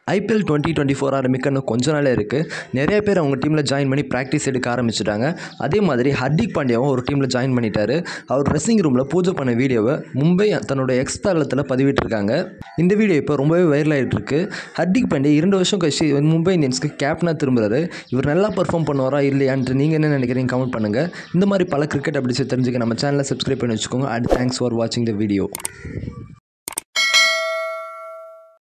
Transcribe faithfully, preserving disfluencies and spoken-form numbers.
IPL twenty twenty four ஆரம்பிக்க இன்னும் கொஞ்ச நாளே இருக்குது. நிறைய பேர் அவங்க டீமில் ஜாயின் பண்ணி ப்ராக்டிஸ் எடுக்க ஆரம்பிச்சிட்டாங்க. அதே மாதிரி ஹர்திக் பாண்டியாவும் ஒரு டீமில் ஜாயின் பண்ணிட்டார். அவர் ட்ரெஸ்ஸிங் ரூமில் பூஜை பண்ண வீடியோவை மும்பை தன்னோட எக்ஸ் தளத்தில் பதிவிட்டிருக்காங்க. இந்த வீடியோ இப்போ ரொம்பவே வைரல் ஆகிட்டு இருக்கு. ஹர்திக் பாண்டியா இரண்டு வருஷம் கழிச்சு மும்பை இந்தியன்ஸ்க்கு கேப்டனாக திரும்புறாரு. இவர் நல்லா பர்ஃபார்ம் பண்ணுவாரா இல்லையான்ட்டு நீங்கள் என்ன நினைக்கிறீங்க கமெண்ட் பண்ணுங்கள். இந்த மாதிரி பல கிரிக்கெட் அப்டேட்ஸ் தெரிஞ்சுக்க நம்ம சேனலை சப்ஸ்கிரைப் பண்ணி வச்சுக்கோங்க. அண்ட் தேங்க்ஸ் ஃபார் வாட்சிங் த வீடியோ.